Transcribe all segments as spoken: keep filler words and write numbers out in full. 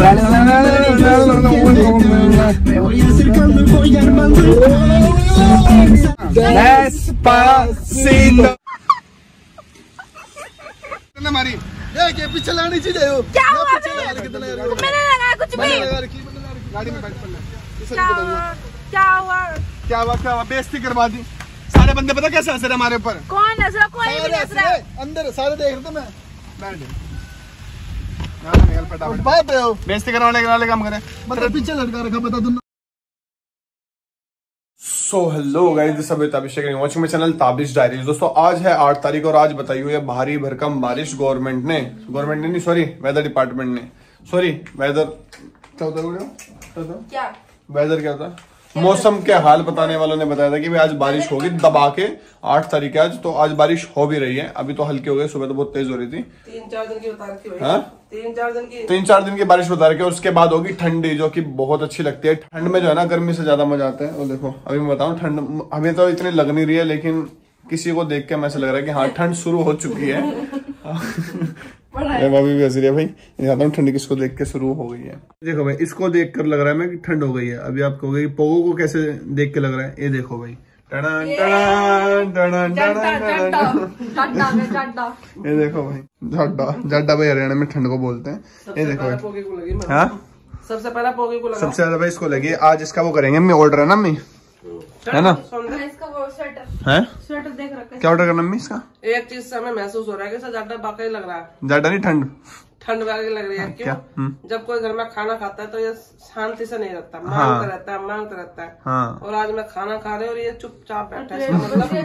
हमारी ये पीछे लानी चाहिए हो। क्या हुआ? मैंने लगाया कुछ भी। गाड़ी में बैठ पड़ना। क्या हुआ? क्या हुआ? क्या हुआ? क्या हुआ? बेइज्जती करवा दी। सारे बंदे पता कैसे हंस रहे हमारे ऊपर। कौन हंस रहा? कोई भी नहीं हंस रहा। अंदर सारे देख रहे थे। मैं बैठ निकल फटाफट। बात है हो बेइज्जती करवाने के वाले काम करे। मतलब पीछे लड़का रखा बता दूं। So hello guys, this is Abhishek and watching my channel Tabish diaries. दोस्तों आज है आठ तारीख और आज बताई हुई है भारी भरकम बारिश। गवर्नमेंट ने गवर्नमेंट ने नहीं सॉरी वेदर डिपार्टमेंट ने सॉरी वेदर क्या होता है क्या वेदर क्या होता है मौसम के हाल बताने वालों ने बताया था कि भाई आज बारिश होगी दबा के। आठ तारीख है आज, तो आज बारिश हो भी रही है। अभी तो हल्की हो गई, सुबह तो बहुत तेज हो रही थी। तीन चार दिन की बता रखी है। हाँ? तीन चार दिन की तीन चार दिन की बारिश बता रखी है और उसके बाद होगी ठंडी, जो कि बहुत अच्छी लगती है। ठंड में जो है ना गर्मी से ज्यादा मजा आता है। और देखो अभी मैं बताऊं, ठंड हमें तो इतनी लग नहीं रही है, लेकिन किसी को देख के ऐसा लग रहा है कि हाँ ठंड शुरू हो चुकी है। भाभी भी हंस रही है भाई, जाता हूँ ठंड किसको देख के शुरू हो गई है। देखो भाई, इसको देख कर लग रहा है मैं कि ठंड हो गई है। अभी आप कहोगे पोगो को कैसे देख के लग रहा है, ये देखो भाई। ये देखो भाई, जाड्डा जाड्डा भाई हरियाणा में ठंड को बोलते हैं। ये देखो भाई, हाँ सबसे पहला पोगे को लगा। सबसे ज्यादा भाई इसको लगी। आज इसका वो करेंगे, मम्मी ऑर्डर है ना मम्मी, है ना? इसका वो स्वेटर है स्वेटर देख रखा है। क्या ऑर्डर करना मम्मी इसका? एक चीज से हमें महसूस हो रहा है कि ज्यादा बाकी लग रहा है। ज्यादा नहीं ठंड ठंड वाली लग रही है। क्यों? जब कोई घर में खाना खाता है तो ये शांति से नहीं रहता, मांगता हाँ। रहता है मांगता रहता है हाँ। और आज मैं खाना खा रही हूँ और ये चुपचाप बैठा है।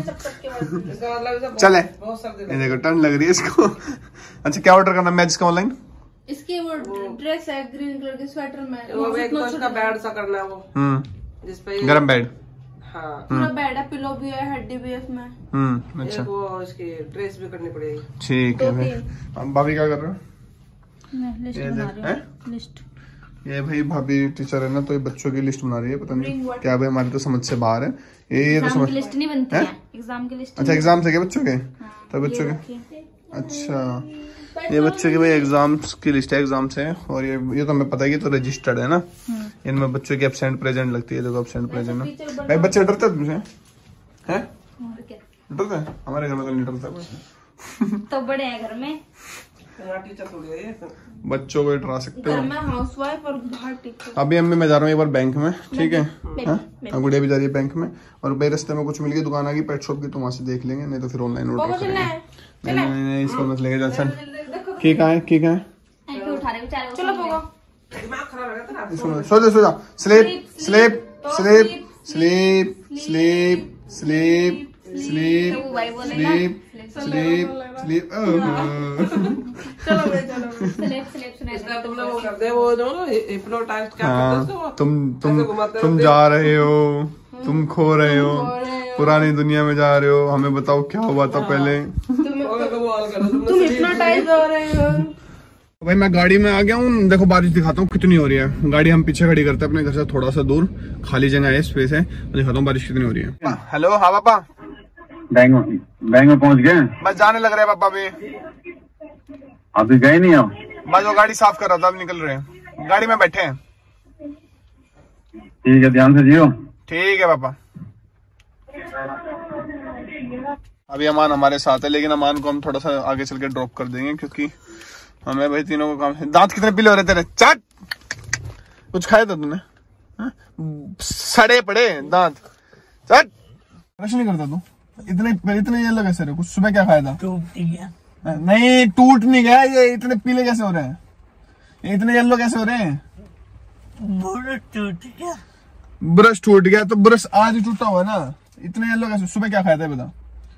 मतलब चले ये देखो ठंड लग रही है इसको। अच्छा क्या ऑर्डर करना मैं इसका ऑनलाइन? इसकी वो ड्रेस है ग्रीन कलर के स्वेटर में, वो एक तो इसका बेड सा करना है वो जिसपे गरम बेड। हाँ पूरा बेड है, पिलो भी है, हड्डी भी है इसमें। हम्म अच्छा वो इसकी ड्रेस भी करनी पड़ेगी। ठीक है भाई। अब भाभी क्या कर रहे हो? मैं लिस्ट बना रही हूं। लिस्ट ये भाई भाभी टीचर है ना, तो ये बच्चों की लिस्ट बना रही है। पता नहीं क्या भाई, हमारी तो समझ से बाहर है। ये ये तो समझ लिस्ट नहीं बनती है, एग्जाम की लिस्ट। अच्छा एग्जाम से क्या बच्चों के? तो बच्चों के अच्छा ये बच्चों की भाई एग्जाम्स की लिस्ट है, एग्जाम से। और ये ये तो हमें पता है कि तो रजिस्टर्ड है ना, इनमें बच्चों की एब्सेंट प्रेजेंट लगती है। देखो एब्सेंट प्रेजेंट ना भाई, बच्चे डरते हैं तुमसे? हैं डरते हैं? हमारे घर में तो नहीं डरता। तो बड़े हैं घर में, टीचर थोड़ी है, बच्चों को डरा सकते हो। मैं हाउसवाइफ और बाहर टीचर। अभी अम्मी मैं जा रहा हूँ एक बार बैंक में, ठीक है? गुड़िया भी जा रही है बैंक में। और भाई रास्ते में कुछ मिल गई दुकान आ गई पेट शॉप की, तो वहां से देख लेंगे, नहीं तो फिर ऑनलाइन ऑर्डर करेंगे। नहीं नहीं नहीं इसको मत लेके जा। चल की कहाँ है की कहाँ है? उठा रहे बेचारे, चलो पोगो। दिमाग खराब है तेरा। सो जा सो जा। Sleep sleep sleep sleep sleep sleep sleep sleep sleep sleep. चलो भाई चलो स्लीप स्लीप सुना इसका तुम लोग वो कर दे, वो जो हिप्नोटाइज क्या करते हो तुम तुम तुम जा रहे हो, तुम खो रहे हो, पुरानी दुनिया में जा रहे हो। हमें बताओ क्या हुआ था पहले? तुम हिप्नोटाइज हो रहे हो। भाई मैं गाड़ी में आ गया हूँ। देखो बारिश दिखाता हूँ कितनी हो रही है। गाड़ी हम पीछे खड़ी करते हैं अपने घर से थोड़ा सा दूर, खाली जगह है, स्पेस है। दिखाता हूँ बारिश कितनी हो रही है। हेलो हाँ पापा, बैंक में बैंक में पहुंच गए? बस जाने लग रहे हैं पापा। अभी अभी गए नहीं हो? बस वो गाड़ी साफ कर रहा था, अब निकल रहे हैं, गाड़ी में बैठे हैं। ठीक है, ध्यान से जियो। ठीक है पापा। अभी अमान हमारे साथ है, लेकिन अमान को हम थोड़ा सा आगे चल के ड्रॉप कर देंगे, क्योंकि हमें भाई तीनों को काम है। दांत कितने पीले हो रहे तेरे? चट कुछ खाया था तूने? सड़े पड़े दांत। चट ब्रश नहीं करता तू? इतने इतने येलो कैसे रहे? कुछ सुबह क्या खाया था? टूट गया। नहीं टूट नहीं गया, ये इतने पीले कैसे हो रहे हैं? ये इतने येलो कैसे हो रहे हैं? ब्रश टूट गया। ब्रश टूट गया तो ब्रश आज ही टूटा हुआ ना। इतने येलो कैसे? सुबह क्या खाया था बता?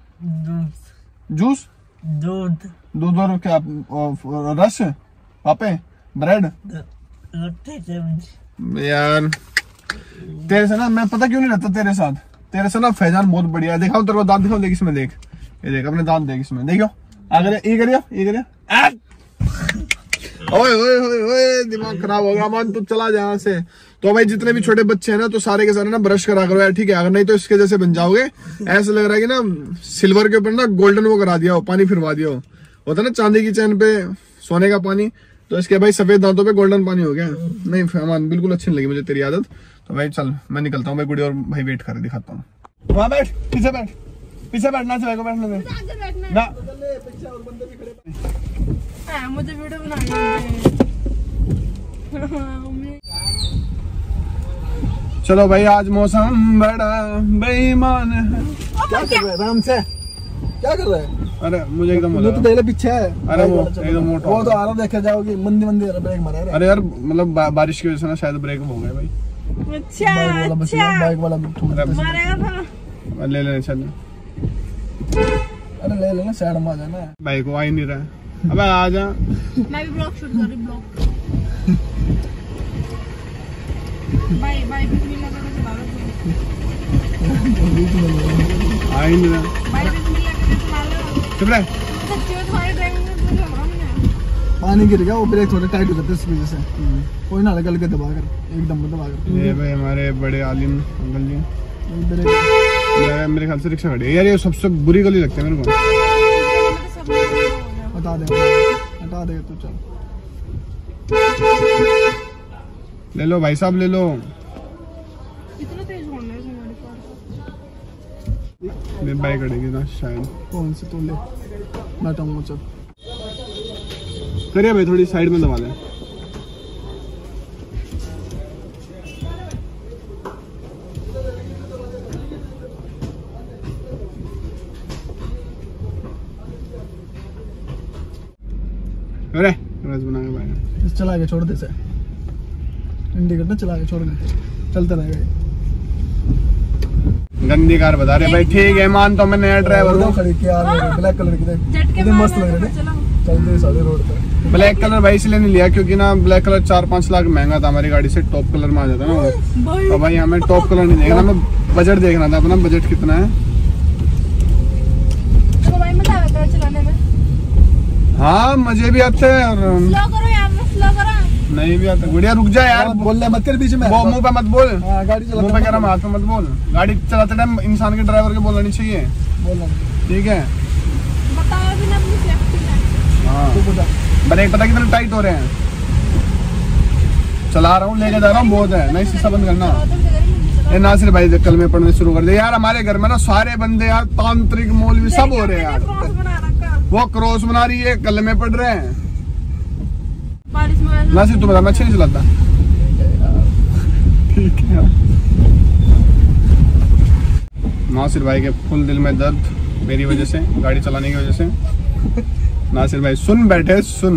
जूस दूध दूध और क्या रस पापे ब्रेड यार। तेरे से ना मैं पता क्यों नहीं रहता तेरे साथ, तेरे से ना फैजान बहुत बढ़िया है। दिखाओ तेरे को दांत दिखाओ, देख इसमें देख, ये देख अपने दांत देख इसमें, देखो आगे ये करियो ये करियो। ओए ओए ओए ओए दिमाग खराब हो गया मान, तू चला जा यहाँ से। तो भाई जितने भी छोटे बच्चे हैं ना, तो सारे के सारे ना ब्रश करा करो यार, ठीक है? अगर नहीं तो इसके जैसे बन जाओगे। ऐसा लग रहा है कि ना सिल्वर के ऊपर ना गोल्डन वो करा दिया हो, पानी फिरवा दिया हो। होता ना चांदी की चैन पे सोने का पानी, तो इसके भाई सफेद दांतों पे गोल्डन पानी हो गया। नहीं फहमान बिल्कुल अच्छी नहीं लगी मुझे तेरी आदत। तो भाई चल मैं निकलता हूँ भाई, गुड़ी और भाई वेट कर दिखाता हूँ। वहाँ बैठ, पीछे बैठ, पीछे बैठना से भाई को बैठने दे ना। मुझे वीडियो बनानी है। चलो भाई आज मौसम बड़ा बेईमान है। क्या कर रहा है आराम से, क्या कर रहा है? अरे मुझे एकदम वो तो पहले पीछे है। अरे वो एकदम मोटा वो तो आराम देखे जाओगे, मंदी मंदी ब्रेक मारा है। अरे यार मतलब बा, बारिश की वजह से ना शायद ब्रेक हो गए भाई। अच्छा अच्छा बाइक वाला मारेगा था। ले लेने चल। अरे ले लेना, साइड में आ जाना। भाई को आ ही नहीं रहा है। अबे आ जा। मैं भी ब्लॉग शूट कर रही ब्लॉग। बाय बाय बिस्मिल्लाह करके चला लो। आ ही नहीं रहा। बाय बिस्मिल्लाह करके चला लो। चुप रह। सच्ची में तुम्हारी ड्राइविंग में मुझे लगा मैंने। पानी गिर गया, वो ब्रेक थोड़े टाइट हो जाते हैं इस वजह से। कोई ना निकल के दबा कर, एकदम दबा कर। ये भाई हमारे बड़े आलिम अंकल जी। ब्रेक मेरे ख्याल से रिक्शा खड़ी है यार। ये सबसे बुरी गली लगती है मेरे को। हटा दे, हटा दे तो चल। ले लो भाई साहब ले लो। इतना तेज होना है हमारे पास। मेरी बाइक अड़ेगी ना शायद। कौन से तो ले, बैठा हूँ चल। करिए भाई थोड़ी साइड में दबा लें। अरे रस बना के भाई चला के छोड़ दे से, इंडिकेटर चला के छोड़ दे, चलते रहेगा। गंदी कार बता रहे भाई। ठीक है मान तो मैं नया ड्राइवर हूँ। खड़ी क्या ब्लैक कलर की कितने मस्त लग रहे थे। चलते सारे रोड पे। ब्लैक कलर भाई इसलिए नहीं लिया क्योंकि ना ब्लैक कलर चार पाँच लाख महंगा था हमारी गाड़ी से। टॉप कलर में आ जाता ना वो। तो भाई हमें टॉप कलर नहीं देखना, मैं बजट देखना था अपना। बजट कितना है? तो भाई मजा आता है चलाने में। हाँ मजे भी आते हैं और स्लो करो यार, स्लो करो। नहीं भी आते। गुड़िया रुक जा यार, बोलने मत कर बीच में। वो मुंह पे मत बोल। हाँ, गाड़ी चलाते मुंह पे कह रहा हाथ में मत बोल। गाड़ी चलाते टाइम इंसान के ड्राइवर के बोलना नहीं चाहिए। बोलना ठीक है। बताओ भी ना अपनी सेफ्टी का। हाँ तू बता। ब्रेक पता कितने टाइट हो रहे हैं। चला रहा हूँ, लेके जा रहा हूँ, बहुत है। नहीं शीशा बंद करना। ये नासिर भाई कल में पढ़ने शुरू कर दे यार। हमारे घर में ना सारे बंदे यार तांत्रिक मौलवी सब हो रहे हैं यार। वो क्रॉस बना रही है, कल में पढ़ रहे हैं। नासिर तू बता, मैं अच्छे नहीं चलाता। ठीक है। नासिर भाई के फुल दिल में दर्द मेरी वजह से, गाड़ी चलाने की वजह से। नासिर भाई सुन बैठे सुन।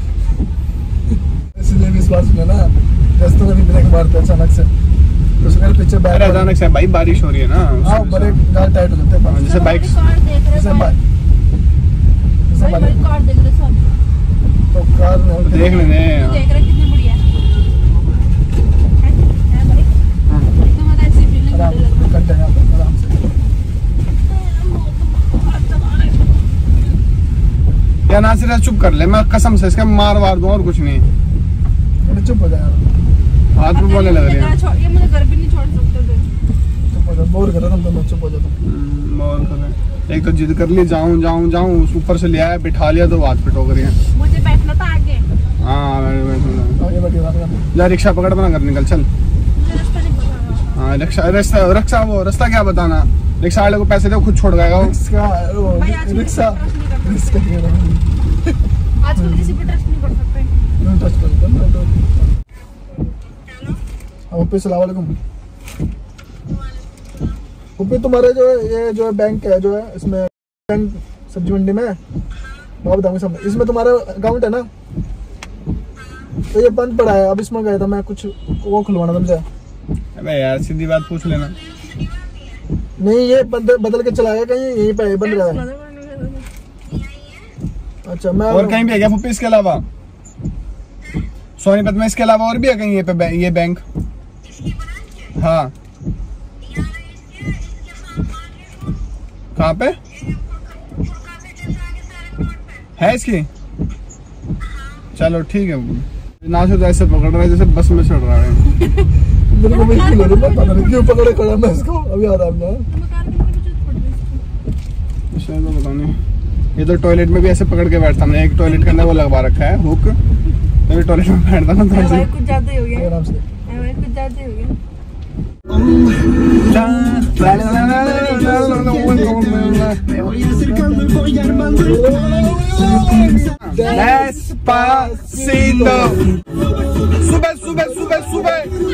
इसलिए भी इस बार सुना ना, रास्ते में भी ब्रेक मारते अचानक से, तो उसके पीछे बैक। अचानक से भाई बारिश हो रही है ना। हाँ ब्रेक गाड़ी टाइट हो जाते हैं। जैसे बाइक जैसे बाइक जैसे बाइक कार देख रहे सब। तो कार में देख लेने। देख रहे कितनी बढ़िया है। है भाई। एकदम ऐसी फीलिंग आराम लग रही है। करते हैं आराम से। या नासिर चुप कर ले, मैं कसम से इसका मार वार दूं और कुछ नहीं। चुप हो जा यार, हाथ में बोलने लग रही है। ये मुझे घर भी नहीं छोड़ सकते थे। चुप हो जा, बोर कर रहा था तो चुप हो जा तुम। बोर कर रहे। एक तो जिद कर ली जाऊं जाऊं जाऊं, ऊपर से ले आया बिठा लिया तो हाथ पे ठोक रही है। मुझे बैठना था आगे। हाँ आगे बढ़िए बात कर। जा रिक्शा पकड़ बना कर निकल चल। मुझे रास्ता नहीं पता। हाँ रिक्शा रास्ता रिक्शा वो रास्ता क्या बताना। रिक्शा वाले को पैसे दे खुद छोड़ जाएगा वो। रिक्शा वो भाई आज मुझे रिक्शा ट्रस्ट नहीं कर रिक्शा के रहा आजकल किसी पे ट्रस्ट नहीं कर सकते। हूं टच कर दो। अब पे सलाम वालेकुम। ऊपर तुम्हारे जो ये जो बैंक है जो है इसमें बैंक सब्जी मंडी में मैं बताऊंगा सब। इसमें तुम्हारा अकाउंट है ना, तो ये बंद पड़ा है। अब इसमें गया था मैं, कुछ वो खुलवाना था मुझे। अबे यार सीधी बात पूछ लेना। नहीं ये बदल बदल के चला गया कहीं, यहीं पे बंद रहा है। अच्छा मैं और कहीं भी है क्या फुप्पी इसके अलावा? सोनीपत में इसके अलावा और भी है कहीं ये पे ये बैंक? हाँ कहाँ पे है इसकी? चलो ठीक है। नासिर ऐसे पकड़ रहा है जैसे बस में चढ़ रहा है। मेरे को मुश्किल हो रही है, पता नहीं क्यों पकड़े खड़ा मैं इसको। अभी आ रहा हूँ शायद, तो पता नहीं। ये तो टॉयलेट में भी ऐसे पकड़ के बैठता हमने। एक टॉयलेट के अंदर वो लगवा रखा है हुक, मैं टॉयलेट में बैठता ना थोड़ा सा। कुछ ज्यादा ही हो गया, आराम से कुछ ज्यादा ही हो गया। Despacito. Sube, sube, sube, sube.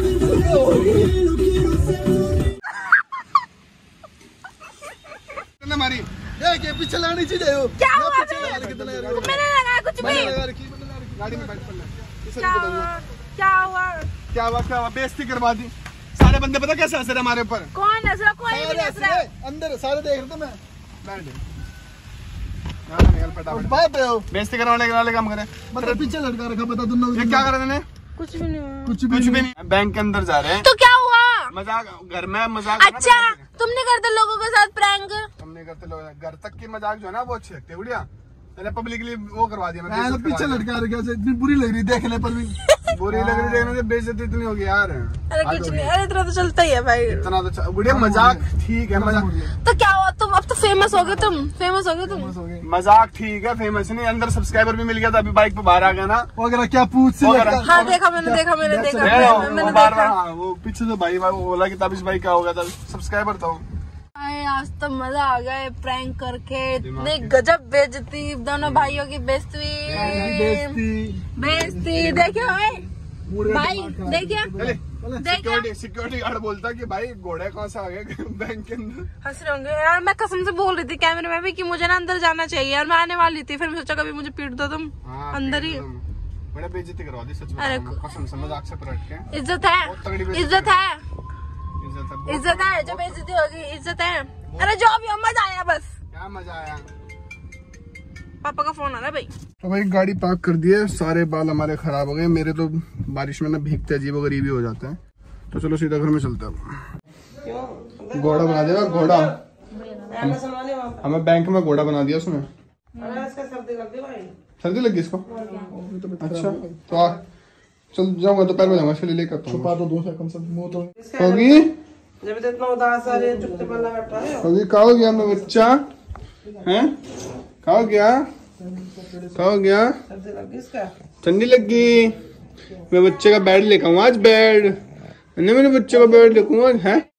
हमारी ये पीछे लानी चाहिए। क्या हुआ मैंने लगाया कुछ भी। गाड़ी में बैठ पड़ना। क्या हुआ क्या हुआ क्या हुआ क्या हुआ बेइज्जती करवा दी। सारे बंदे पता कैसे हंस रहे हमारे ऊपर। कौन हंस रहा? कोई भी नहीं हंस रहा। अंदर सारे देख रहे थे मैं। बैठ बात है बेइज्जती करवाने के वाले काम करे। मतलब पीछे लटका रखा बता तुम लोग। ये क्या कर रहे थे? कुछ भी नहीं हुआ। कुछ भी कुछ भी नहीं। बैंक के अंदर जा रहे हैं तो क्या हुआ? मजाक घर में मजाक। अच्छा तुम नहीं करते लोगों के साथ प्रैंक? हम नहीं करते लोग घर तक की मजाक जो है ना वो अच्छी लगती है। बुढ़िया मैंने पब्लिकली वो करवा दिया। मैं तो पीछे लटका रखा से इतनी बुरी लग रही देखने पर भी। बुरी लग रही देखने से बेइज्जती इतनी होगी यार। अरे कुछ नहीं, अरे इतना तो चलता ही है भाई। इतना तो बुढ़िया मजाक ठीक है। मजाक तो क्या हुआ? तुम अब तो फेमस हो गए। तुम फेमस हो गए तुम मजाक ठीक है फेमस नहीं। अंदर सब्सक्राइबर भी मिल गया था। अभी बाइक पे बाहर आ गया ना वगैरह क्या पूछ से वगैरह। हाँ देखा मैंने देखा मैंने देखा वो मैंने बार देखा। बार वो पीछे से भाई वो बोला कि तब इस भाई क्या हो गया था सब्सक्राइबर था। अरे आज तो मजा आ गया है प्रैंक करके। इतनी गजब बेइज्जती दोनों भाइयों की बेइज्जती बेइज्जती। देखियो भाई देखिए सिक्योरिटी सिक्योरिटी गार्ड बोलता कि भाई घोड़े कहाँ से आ गए बैंक के अंदर। हंस रहे होंगे यार। मैं कसम से बोल रही थी कैमरे में भी कि मुझे ना अंदर जाना चाहिए और मैं आने वाली थी। फिर मैं सोचा कभी मुझे पीट दो तुम अंदर ही। बड़ा बेइज्जती करवा दी सच अरे में कसम से मजाक से पलट के। इज्जत है इज्जत है इज्जत है जो बेइज्जती होगी इज्जत है। अरे जो भी हो मजा आया बस। क्या मजा आया। पापा का फोन आ रहा है भाई। तो भाई गाड़ी पार्क कर दी है। सारे बाल हमारे खराब हो गए। मेरे तो बारिश में ना भीगते अजीब गरीबी हो जाते हैं। तो चलो सीधा घर में चलते हैं। घोड़ा बना दिया घोड़ा। हमें बैंक में घोड़ा बना दिया उसने। सर्दी लग गई भाई। सर्दी लगी इसको। अच्छा तो आ चल जाऊंगा तो पैर में जाऊंगा इसके लिए लेकर छुपा तो दो सेकंड से मुंह तो होगी। जब तो इतना उदास आ रही है चुपचाप बैठा है। होगी कहा हो गया मैं बच्चा हैं कहा हो गया कहा हो गया। सर्दी लग गई इसका। ठंडी लगी। मैं बच्चे का बेड लेकर आऊँ आज बेड। मैंने मेरे बच्चे का बेड लेकर है।